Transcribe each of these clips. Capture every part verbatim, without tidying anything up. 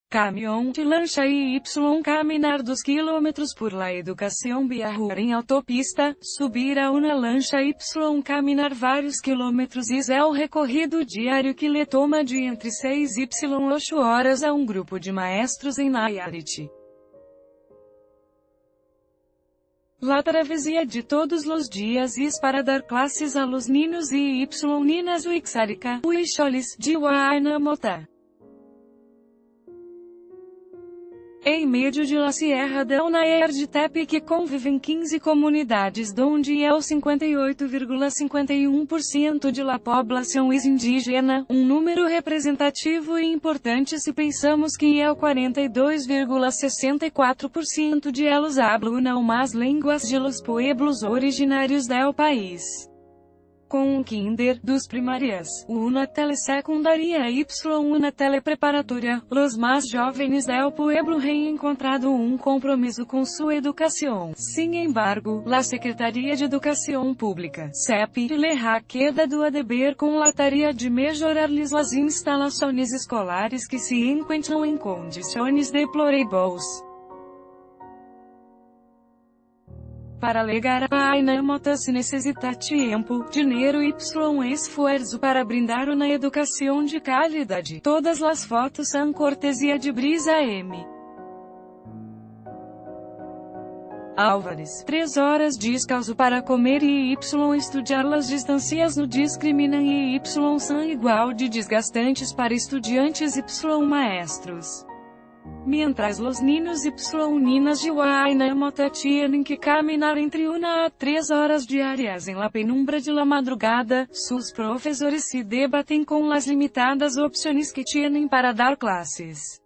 Caminhão de lancha e Y caminhar dos quilômetros por la educação Biarrua em autopista, subir a uma lancha Y caminhar vários quilômetros is é o recorrido diário que lhe toma de entre seis e oito horas a um grupo de maestros em Nayarit. La travessia de todos os dias is para dar classes a los niños e Y ninas Wixárika, Huicholis, de Huayna Mota. Em meio de la Sierra del Nayar de Tepic convivem quinze comunidades donde é o cinquenta e oito vírgula cinquenta e um por cento de la população is indígena, um número representativo e importante se pensamos que é o quarenta e dois vírgula sessenta e quatro por cento de elos hablam más línguas de los pueblos originários del país. Com um kinder, dos primárias, uma telesecundaria y uma telepreparatória, los más jovens del pueblo reencontrado um compromisso com sua educação. Sin embargo, la Secretaria de Educação Pública, C E P, le ha quedado a deber com la tarea de melhorar-lhes las instalações escolares que se encontram em condições deplorables. Para legar a Huayna Mota se necessita tempo, dinheiro e esforço para brindar uma educação de qualidade. Todas as fotos são cortesia de Brisa M. Álvares. Três horas descalço para comer e Y estudar las distâncias no discriminam e Y são igual de desgastantes para estudantes Y maestros. Mientras los niños y ninas de Huayna Mota tienen que caminar entre una a três horas diárias em la penumbra de la madrugada, sus professores se debatem com las limitadas opções que tienen para dar classes.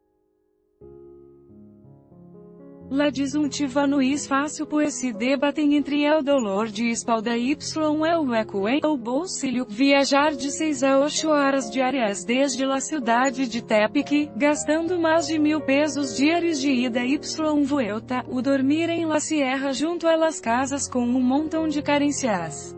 La disjuntiva no is fácil pois se debatem entre el dolor de espalda y el eco em el bolsillo, viajar de seis a oito horas diárias desde la cidade de Tepic, gastando mais de mil pesos diários de ida y vuelta, o dormir em la sierra junto a las casas com um montão de carencias.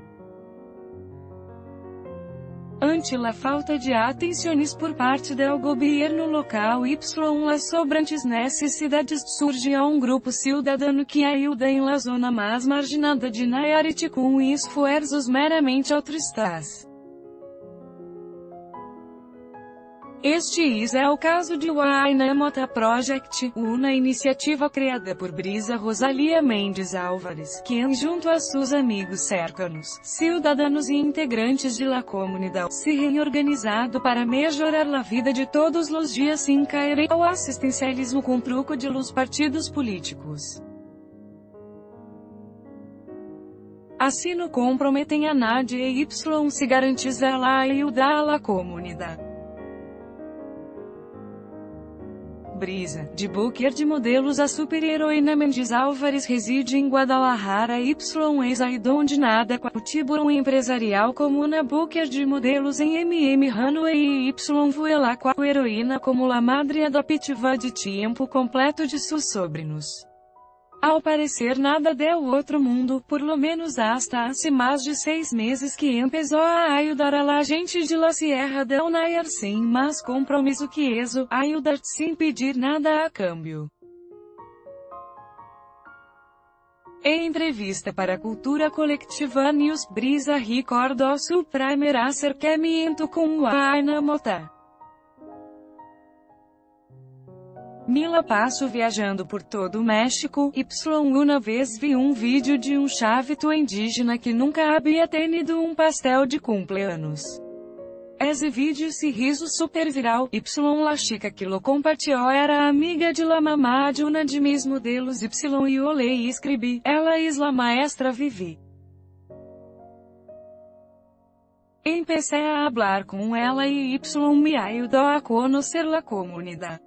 Ante la falta de atenções por parte do governo local y las sobrantes necessidades, surge um grupo cidadano que ajuda em la zona mais marginada de Nayarit com esforços meramente altruístas. Este is é o caso de Huayna Mota Project, uma iniciativa criada por Brisa Rosalia Mendes Álvares, quem junto a seus amigos cercanos, cidadãos e integrantes de la comunidade, se reorganizado para melhorar a vida de todos os dias sem cair ao assistencialismo com truco de los partidos políticos. Assim no comprometem a Nadia e Y se garantizar la ajuda a la comunidade. Brisa, de Booker de modelos a super-heroína Mendes Álvares reside em Guadalajara y ex aí donde nada com o tiburão empresarial como na Booker de modelos em M M Runway y vuela com a heroína como la madre adoptiva de tempo completo de seus sobrinos. Ao parecer nada deu outro mundo, por lo menos hasta hace mais de seis meses que empezou a ajudar a la gente de la Sierra del Nayar sem mais compromisso que eso, ajudar sem pedir nada a câmbio. Em entrevista para a Cultura Colectiva News, Brisa recordou seu primeiro acercamento com Huayna Mota. Mila passo viajando por todo o México, Y uma vez vi um vídeo de um chavito indígena que nunca havia tenido um pastel de cumpleaños. Esse vídeo se hizo super viral, Y la chica que lo compartilhou era amiga de la mamá de una de mis modelos Y e olhei e escrevi, ela es la maestra Vivi. Empecé a hablar com ela e Y me ajudou a conhecer la comunidade.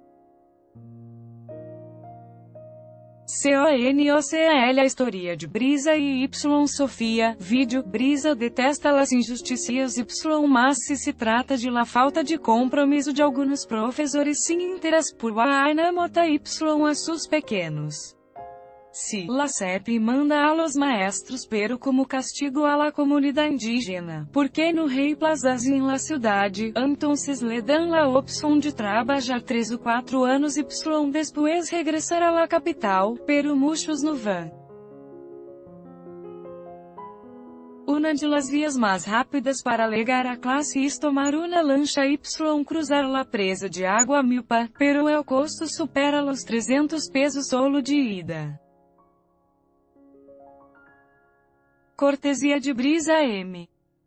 CONOCAL A história de Brisa e Y Sofia, vídeo, Brisa detesta las injustiças Y mas se se trata de la falta de compromisso de alguns professores sem interesse por Huayna Mota Y a seus pequenos. Si, la C E P manda a los maestros pero como castigo a la comunidad indígena, porque no rei plazas em la cidade, entonces le dan la opção de trabalhar três ou quatro anos y después regressar a la capital, pero muchos no van. Una de las vías mais rápidas para llegar a classe es tomar una lancha y cruzar la presa de Água Milpa, pero el costo supera los trezentos pesos solo de ida. Cortesia de Brisa M.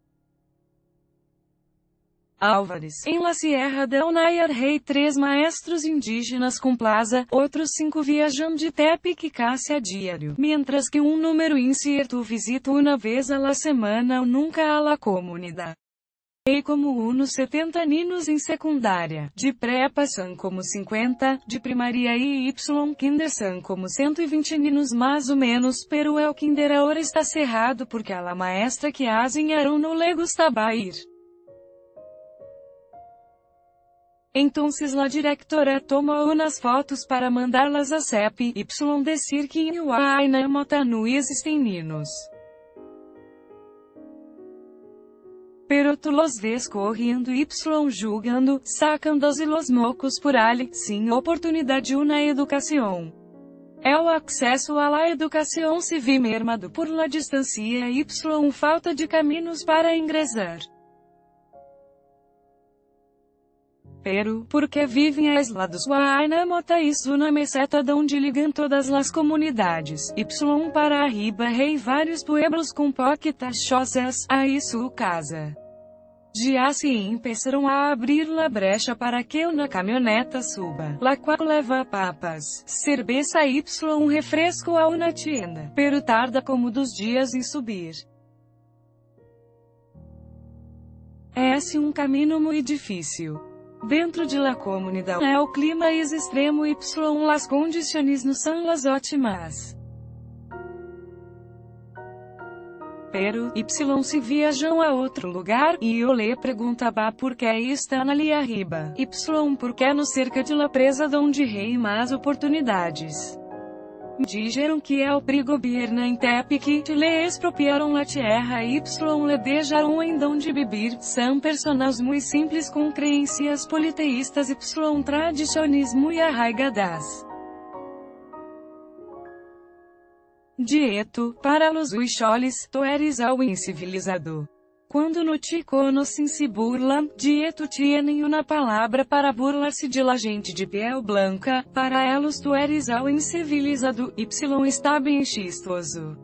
Álvares. Em la Sierra del Nayar rei três maestros indígenas com plaza, outros cinco viajam de Tepic Cássia diário, mientras que um número incierto visita uma vez a la semana ou nunca a la comunidade. E como unos setenta ninos em secundária, de prepa são como cinquenta, de primaria e Y kinder são como cento e vinte ninos mais ou menos, pero el kinder ahora está cerrado porque a la maestra que enseñaron no le gustaba ir. Entonces la directora toma unas fotos para mandarlas a C E P, Y decir que em Huayna Mota não existem ninos. Pero tu los ves correndo y jugando, sacando-se los mocos por ali, sin oportunidade una educação. El acesso a la educação se vi mermado por la distancia y falta de caminhos para ingressar. Pero, porque vivem aislados Huayna Mota es una meseta donde ligam todas las comunidades, Y para arriba rei vários pueblos com poquitas chozas, aí sua casa. Já se empezaram a abrir la brecha para que una caminhoneta suba, la qual leva papas, cerveza y refresco a una tienda, pero tarda como dos dias em subir. Esse um caminho muito difícil. Dentro de la comunidade, el clima es extremo y las condiciones no são las ótimas. Pero, Y se viajam a outro lugar, e eu le perguntava por que estão ali arriba. Y porque no cerca de la presa donde rei mais oportunidades. Dijeron que el prigobierna em Tepic, le expropiaram la tierra y le dejaram em donde vivir. São personas muito simples com crenças politeístas y tradições muito arraigadas. Dieto, para los huicholes, tu eres o incivilizado. Quando no te conocem se burlam, dieto tienen uma palavra para burlar-se de la gente de piel blanca, para elos tu eres o incivilizado, Y está bem chistoso.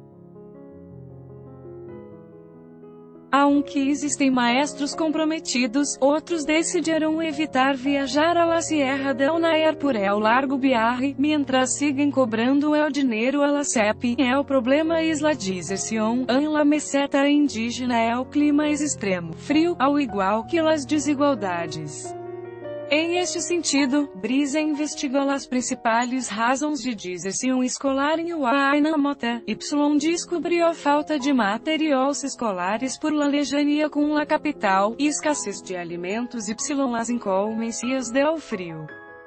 Aunque existem maestros comprometidos, outros decidiram evitar viajar a la Sierra del Nayar por el largo viaje, mientras siguen cobrando el dinheiro a la C E P. El problema es la deserción, en la meseta indígena el clima es extremo, frio, ao igual que las desigualdades. Em este sentido, Brisa investigou as principais razões de deserção escolar em Huayna Mota. Y descobriu a falta de materiais escolares por la lejanía com la capital, e escassez de alimentos y las inclemencias del frio.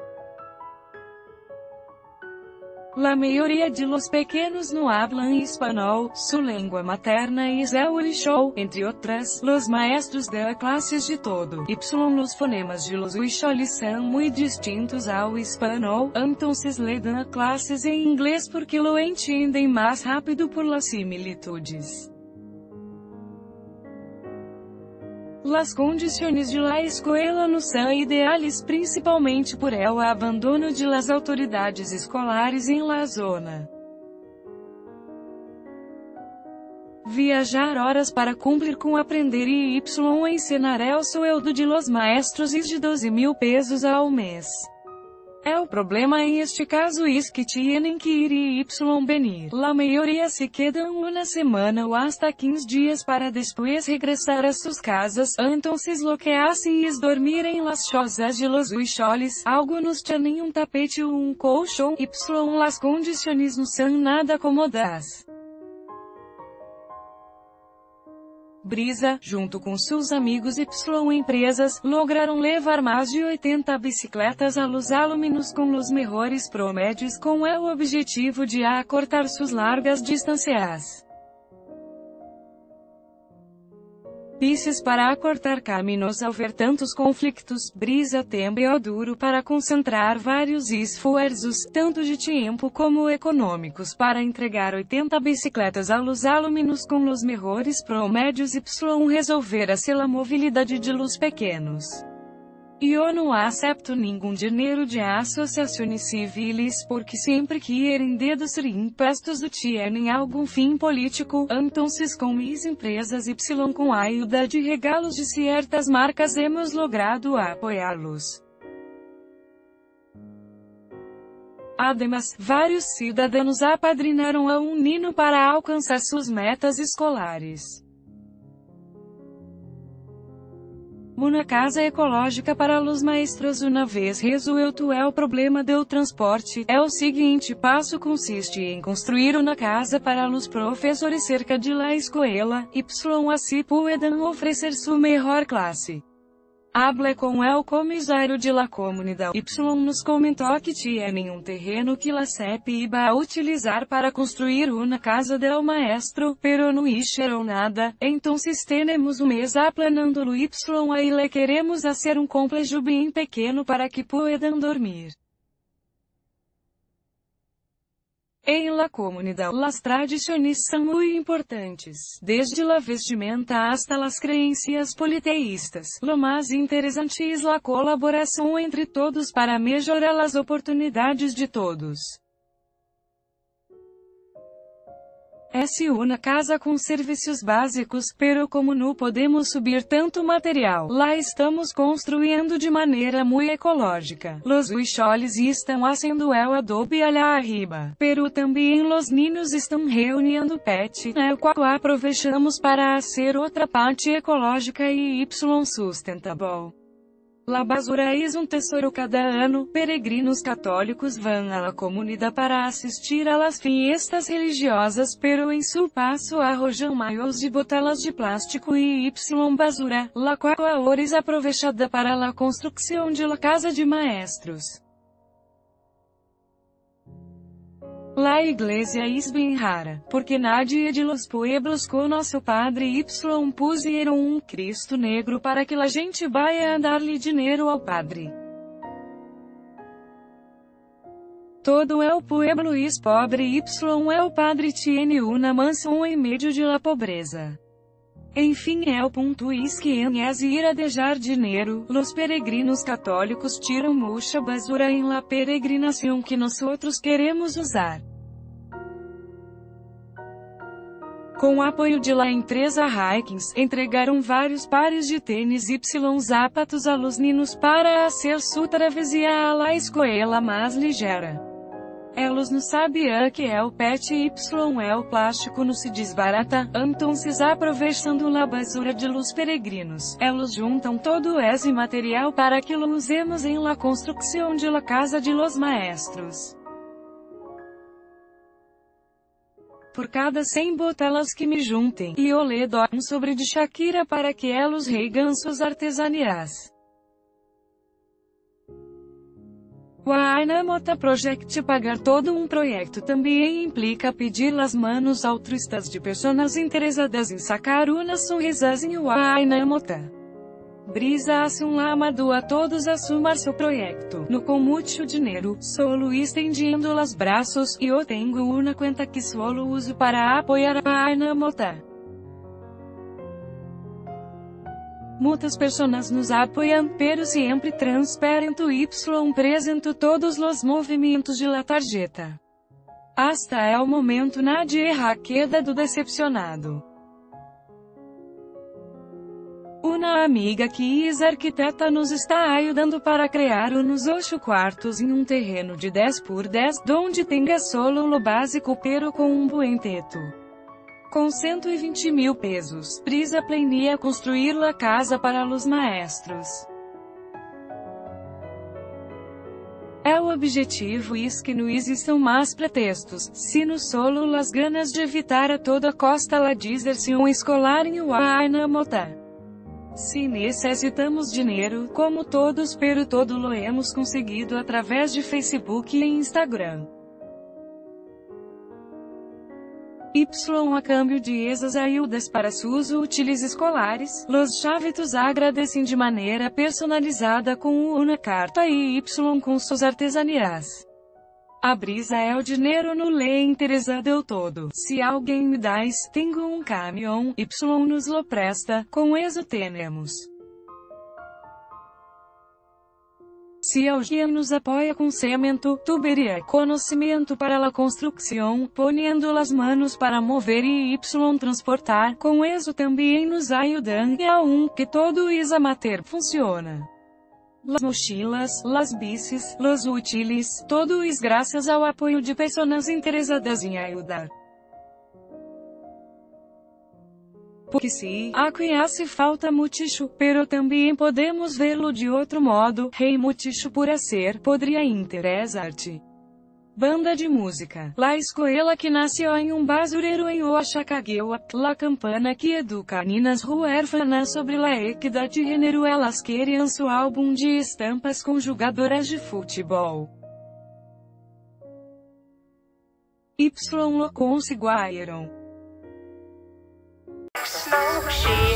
La maioria de los pequenos no hablan espanhol, su lengua materna es el huichol, entre otras, los maestros de classes de todo, Y los fonemas de los huicholes são muito distintos ao espanhol, entonces le dan classes em inglês porque lo entendem mais rápido por las similitudes. Las condiciones de la escuela no são ideales principalmente por el abandono de las autoridades escolares em la zona. Viajar horas para cumprir com aprender e Y ensinar el sueldo de los maestros es de doze mil pesos ao mês. El problema en este caso es que tienen que ir y Y venir. La mayoría se quedan una semana o hasta quince días para después regresar a sus casas, entonces lo que hacen es dormir en las chozas de los huicholes. Algunos tienen un tapete o un colchón, Y las condiciones no são nada cómodas. Brisa, junto com seus amigos Y Empresas, lograram levar mais de oitenta bicicletas a Los Alaminos com os melhores promédios com o objetivo de acortar suas largas distâncias. Pisces para acortar caminhos ao ver tantos conflitos, Brisa tempo duro para concentrar vários esforços, tanto de tempo como econômicos, para entregar oitenta bicicletas a Los Alaminos com os melhores promédios. Y resolver a mobilidade de los pequenos. Eu não acepto nenhum dinheiro de associações civis porque sempre querem deduzir impostos do tienen algum fim político. Então com mis empresas Y com a ajuda de regalos de certas marcas hemos logrado apoiá-los. Ademais, vários cidadãos apadrinaram a um nino para alcançar suas metas escolares. Uma casa ecológica para os maestros. Uma vez resolto o problema do transporte, é o seguinte passo consiste em construir uma casa para os professores cerca de la escola, y assim puedan oferecer sua melhor classe. Hable com o comissário de la comunidade. Y nos comentou que tienen um terreno que la C E P iba a utilizar para construir uma casa del maestro, pero no hicieron nada. Então tenemos um mês aplanando-lo. Y aí le queremos hacer um complexo bem pequeno para que puedan dormir. Em la comunidade, las tradiciones são muito importantes, desde la vestimenta hasta las creencias politeístas. Lo mais interessante é la colaboração entre todos para melhorar as oportunidades de todos. É uma casa com serviços básicos, pero como não podemos subir tanto material, lá estamos construindo de maneira muito ecológica. Los huicholes estão haciendo o adobe allá arriba, pero também los niños estão reunindo pet, el qual aproveitamos para hacer outra parte ecológica e Y sustentável. La basura es um tesouro. Cada ano, peregrinos católicos vão à la comunidade para assistir a las fiestas religiosas, pero em su passo arrojam maios de botelas de plástico e Y basura, la qual ahora es aprovechada para la construcción de la casa de maestros. La iglesia es bem rara, porque nadie de los pueblos conoce o Padre. Y pusieron um Cristo negro para que la gente vaya a darle dinheiro ao Padre. Todo el pueblo es pobre. Y el Padre tiene una mansão em medio de la pobreza. Enfim, el ponto es que en es ir a dejar dinheiro, los peregrinos católicos tiram mucha basura em la peregrinação que nosotros queremos usar. Com o apoio de la empresa Hikings, entregaram vários pares de tênis Y zapatos a los niños para hacer su travesía a la escuela mais ligeira. Elos não sabiam que el pet Y el plástico não se desbarata, entonces aproveitando la basura de los peregrinos, elos juntam todo esse material para que lo usemos em la construcción de la casa de los maestros. Por cada cem botelas que me juntem, e eu le dou um sobre de Shakira para que elos reigam suas artesanias. O Aina Mota Project. Pagar todo um projeto também implica pedir las manos altruistas de pessoas interessadas em sacar uma sonrisa em o Aina Mota. Brisa hace um llamado a todos a sumar seu projeto. No com mucho dinheiro, solo estendiendo los braços, e eu tenho uma conta que solo uso para apoiar a Aina Mota. Muitas pessoas nos apoiam, pero sempre transparento. Y presento todos los movimentos de la tarjeta. Hasta el momento nadie ha quedado decepcionado. Uma amiga que é arquiteta nos está ajudando para criar uns oito quartos em um terreno de dez por dez, donde tenha solo lo básico pero com um buen teto. Com cento e vinte mil pesos, Brisa planea construir la casa para los maestros. o objetivo e que não existam mais pretextos, se no solo las ganas de evitar a toda costa la dizer-se um escolar em uai na mota. Se necessitamos dinheiro, como todos pero todo lo hemos conseguido através de Facebook e Instagram. Y a câmbio de esas ayudas para sus útiles escolares, los chavitos agradecem de maneira personalizada com uma carta e Y com suas artesanias. A brisa é o dinheiro no le interesa del todo. Se alguém me dás, tenho um caminhão, Y nos lo presta, com eso tenemos. Se alguém nos apoia com cimento, tuberia, conhecimento para a construção, poniendo las manos para mover e Y transportar, com eso também nos ayudan, e aun que todo is amateur funciona. Las mochilas, las bicis, los útiles, todo is graças ao apoio de pessoas interessadas em ajudar. Porque se aqui hace falta mucho, pero também podemos vê-lo de outro modo, hey mucho por hacer, podria interessar-te. Banda de música. La escola que nasceu em um basurero em Oaxacagueua, la campana que educa ninas huérfanas sobre la equidade de gênero. Elas queriam seu álbum de estampas com jogadoras de futebol. Y lo conseguiram.